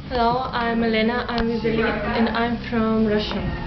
Hello, I'm Elena, I'm with Elite, and I'm from Russia.